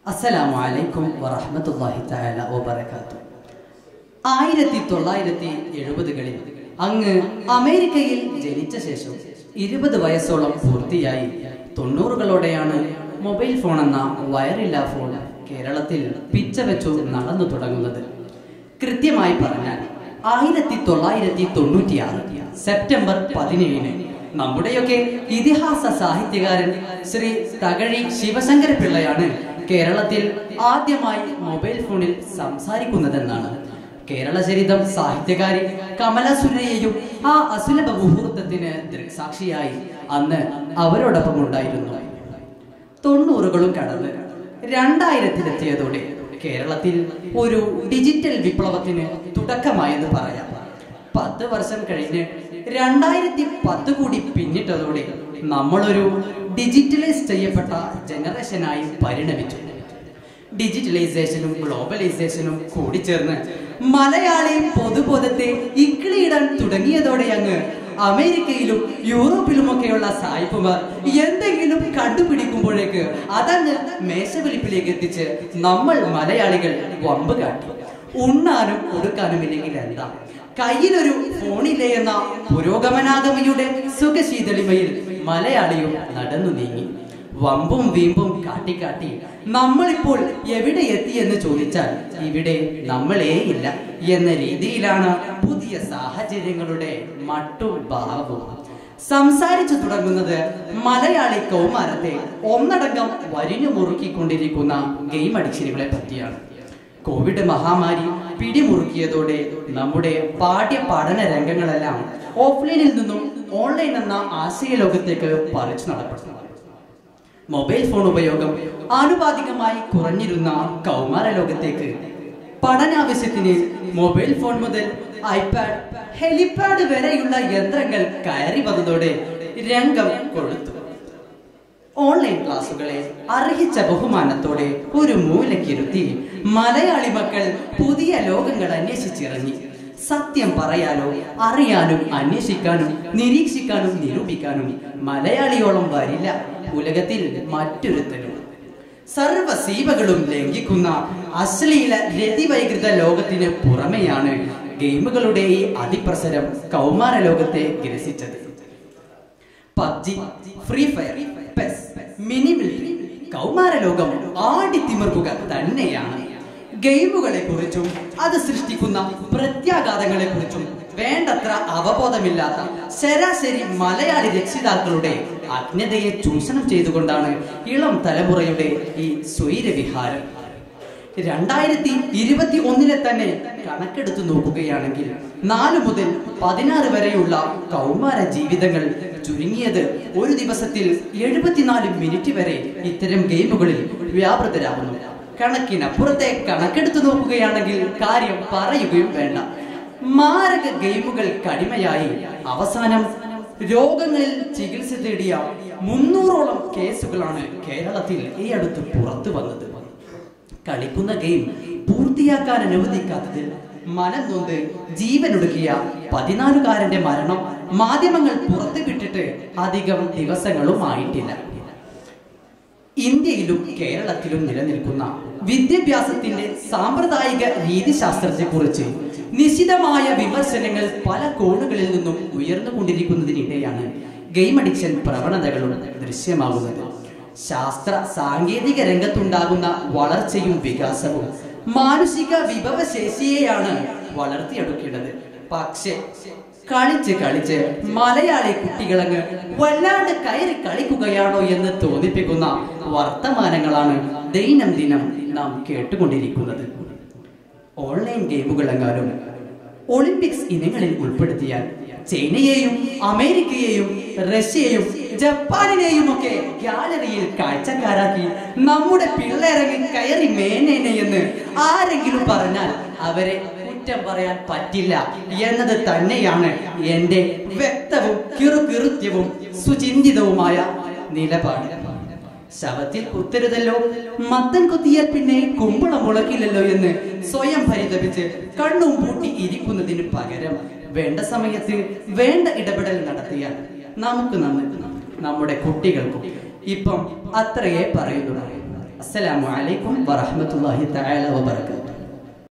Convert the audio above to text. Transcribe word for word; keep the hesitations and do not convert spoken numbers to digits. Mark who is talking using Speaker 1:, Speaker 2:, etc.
Speaker 1: അസ്സലാമു അലൈക്കും വറഹ്മത്തുള്ളാഹി തആല വബറകാതുഹു. ആയിരത്തി തൊള്ളായിരത്തി എഴുപതുകളിൽ അങ്ങ് അമേരിക്കയിൽ ജനിച്ച ശേഷം ഇരുപത് വയസ്സോളം പൂർത്തിയായി തൊണ്ണൂറുകളോടെയാണ് മൊബൈൽ ഫോൺ എന്ന വയറില്ലാ ഫോൺ കേരളത്തിൽ പിച്ച വെച്ചു നടന്നു തുടങ്ങുന്നത്. കൃത്യമായി പറഞ്ഞാൽ ആയിരത്തി തൊള്ളായിരത്തി തൊണ്ണൂറ്റിയാറ് സെപ്റ്റംബർ പതിനേഴിന് നമ്മുടെയൊക്കെ ഇതിഹാസ സാഹിത്യകാരൻ ശ്രീ തകഴി ശിവശങ്കര പിള്ളയാണ് കേരളത്തിൽ ആദ്യമായി മൊബൈൽ ഫോണിൽ സംസാരിക്കുന്നതെന്നാണ് കേരള ചരിതം സാഹിത്യകാരി കമല സുരയ്യയും ആ അസുലഭ മുഹൂർത്തത്തിന് ദൃക്സാക്ഷിയായി അന്ന് അവരോടൊപ്പം ഉണ്ടായിരുന്നു. തൊണ്ണൂറുകളും കടന്ന് രണ്ടായിരത്തിലെത്തിയതോടെ കേരളത്തിൽ ഒരു ഡിജിറ്റൽ വിപ്ലവത്തിന് തുടക്കമായെന്ന് പറയാം. പത്ത് വർഷം കഴിഞ്ഞ് രണ്ടായിരത്തി പത്ത് കൂടി പിന്നിട്ടതോടെ നമ്മളൊരു ഡിജിറ്റലൈസ് ചെയ്യപ്പെട്ട ജനറേഷനായി പരിണമിച്ചു. ഡിജിറ്റലൈസേഷനും ഗ്ലോബലൈസേഷനും കൂടിച്ചേർന്ന് മലയാളി പൊതുബോധത്തെ ഇക്കിളിയിടാൻ തുടങ്ങിയതോടെ അങ്ങ് അമേരിക്കയിലും യൂറോപ്പിലുമൊക്കെയുള്ള സായിപ്പുമാർ എന്തെങ്കിലും കണ്ടുപിടിക്കുമ്പോഴേക്ക് അതങ്ങ് മേശവിളിപ്പിലേക്ക് എത്തിച്ച് നമ്മൾ മലയാളികൾ വമ്പ് കാട്ടി. ഉണ്ണാനും കൊടുക്കാനും ഇല്ലെങ്കിൽ എന്താ, കയ്യിലൊരു ഫോണില്ലേ എന്ന പുരോഗമനാഗമിയുടെ സുഖശീതളിമയിൽ മലയാളിയും നടന്നു നീങ്ങി. വമ്പും വീമ്പും കാട്ടിക്കാട്ടി നമ്മളിപ്പോൾ എവിടെ എത്തി എന്ന് ചോദിച്ചാൽ ഇവിടെ നമ്മളേ ഇല്ല എന്ന രീതിയിലാണ് പുതിയ സാഹചര്യങ്ങളുടെ മട്ടും ഭാവവും. സംസാരിച്ചു തുടങ്ങുന്നത് മലയാളി കൗമാരത്തെ ഒന്നടങ്കം വരിഞ്ഞു മുറുക്കിക്കൊണ്ടിരിക്കുന്ന ഗെയിം അഡിക്ഷനുകളെ പറ്റിയാണ്. കോവിഡ് മഹാമാരി പിടിമുറുക്കിയതോടെ നമ്മുടെ പാഠ്യ പഠന രംഗങ്ങളെല്ലാം ഓഫ്ലൈനിൽ നിന്നും ഓൺലൈൻ എന്ന ആശയ ലോകത്തേക്ക് പറിച്ചു നടപ്പെടുന്നു. മൊബൈൽ ഫോൺ ഉപയോഗം ആനുപാതികമായി കുറഞ്ഞിരുന്ന കൗമാര ലോകത്തേക്ക് പഠനാവശ്യത്തിന് മൊബൈൽ ഫോൺ മുതൽ ഐപാഡ്, ഹെലിപാഡ് വരെയുള്ള യന്ത്രങ്ങൾ കയറി വന്നതോടെ രംഗം കൊഴുത്തു. ഓൺലൈൻ ക്ലാസുകളെ അർഹിച്ച ബഹുമാനത്തോടെ ഒരു മൂലക്കിരുത്തി മലയാളി മക്കൾ പുതിയ ലോകങ്ങൾ അന്വേഷിച്ചിറങ്ങി. സത്യം പറയാനോ അറിയാനും അന്വേഷിക്കാനും നിരീക്ഷിക്കാനും നിരൂപിക്കാനും മലയാളിയോളം വരില്ല ഉലകത്തിൽ മറ്റൊരുത്തരും. സർവ സീമകളും ലംഘിക്കുന്ന അശ്ലീല രതിവൈകൃത ലോകത്തിന് പുറമെയാണ് ഗെയിമുകളുടെ ഈ അതിപ്രസരം കൗമാര ലോകത്തെ ഗ്രസിച്ചത്. PUBG, free fire, PES, mini military കൗമാര ലോകം ആടിത്തിമിർക്കുക തന്നെയാണ്. ഗെയിമുകളെ കുറിച്ചും അത് സൃഷ്ടിക്കുന്ന പ്രത്യാഘാതങ്ങളെ കുറിച്ചും വേണ്ടത്ര അവബോധമില്ലാത്ത ശരാശരി മലയാളി രക്ഷിതാക്കളുടെ അജ്ഞതയെ ചൂഷണം ചെയ്തുകൊണ്ടാണ് ഇളം തലമുറയുടെ ഈ സ്വൈരവിഹാരം. രണ്ടായിരത്തി ഇരുപത്തി ഒന്നിലെ തന്നെ കണക്കെടുത്തു നോക്കുകയാണെങ്കിൽ നാലു മുതൽ പതിനാറ് വരെയുള്ള കൗമാര ജീവിതങ്ങൾ ചുരുങ്ങിയത് ഒരു ദിവസത്തിൽ എഴുപത്തിനാല് മിനിറ്റ് വരെ ഇത്തരം ഗെയിമുകളിൽ വ്യാപൃതരാകുന്നു. കണക്കിനപ്പുറത്തെ കണക്കെടുത്തു നോക്കുകയാണെങ്കിൽ കാര്യം പറയുകയും വേണ്ട. മാരക ഗെയിമുകൾ കടിമയായി അവസാനം രോഗങ്ങളിൽ ചികിത്സ തേടിയ മുന്നൂറോളം കേസുകളാണ് കേരളത്തിൽ ഈ അടുത്ത് പുറത്തു വന്നത്. കളിക്കുന്ന ഗെയിം പൂർത്തിയാക്കാൻ അനുവദിക്കാത്തതിൽ മനം നൊന്ത് ജീവനൊടുക്കിയ പതിനാലുകാരന്റെ മരണം മാധ്യമങ്ങൾ പുറത്തുവിട്ടിട്ട് അധികം ദിവസങ്ങളും ആയിട്ടില്ല. ഇന്ത്യയിലും കേരളത്തിലും നിലനിൽക്കുന്ന വിദ്യാഭ്യാസത്തിന്റെ സാമ്പ്രദായിക രീതിശാസ്ത്രത്തെ കുറിച്ച് നിശിതമായ വിമർശനങ്ങൾ പല കോണുകളിൽ നിന്നും ഉയർന്നുകൊണ്ടിരിക്കുന്നതിനിടെയാണ് ഗെയിം അഡിക്ഷൻ പ്രവണതകളും ദൃശ്യമാകുന്നത്. ശാസ്ത്ര സാങ്കേതിക രംഗത്തുണ്ടാകുന്ന വളർച്ചയും വികാസവും മാനസിക വിഭവശേഷിയെയാണ് വളർത്തിയെടുക്കേണ്ടത്. പക്ഷേ കളിച്ച് കളിച്ച് മലയാളി കുട്ടികളങ്ങ് വല്ലാണ്ട് കയറി കളിക്കുകയാണോ എന്ന് തോന്നിപ്പിക്കുന്ന വർത്തമാനങ്ങളാണ് ദൈനംദിനം നാം കേട്ടുകൊണ്ടിരിക്കുന്നത്. ഓൺലൈൻ ഗെയിമുകളെങ്ങാനും ഒളിമ്പിക്സ് ഇനങ്ങളിൽ ഉൾപ്പെടുത്തിയാൽ ചൈനയെയും അമേരിക്കയെയും റഷ്യയെയും ജപ്പാനിനെയും ഒക്കെ ഗാലറിയിൽ കാഴ്ചക്കാരാക്കി നമ്മുടെ പിള്ളേരങ്ങ് കയറി മേനേനെ എന്ന് ആരെങ്കിലും പറഞ്ഞാൽ അവരെ കുറ്റം പറയാൻ പറ്റില്ല എന്നത് തന്നെയാണ് എന്റെ വ്യക്തവും കിറുകിറുത്യവും സുചിന്തിതവുമായ നിലപാട്. ശവത്തിൽ കുത്തരുതല്ലോ, മത്തൻ കുത്തിയാൽ പിന്നെ കുമ്പളം മുളക്കില്ലല്ലോ എന്ന് സ്വയം പരിതപിച്ച് കണ്ണും പൂട്ടി ഇരിക്കുന്നതിന് പകരം വേണ്ട സമയത്ത് വേണ്ട ഇടപെടൽ നടത്തിയാൽ നമുക്ക് നന്ന്, നമ്മുടെ കുട്ടികൾക്കും ഇപ്പം അത്രയേ പറയുന്നുള്ളൂ. അസ്സലാമു അലൈക്കും വറഹ്മത്തുള്ളാഹി തആല വബറകാതുഹു.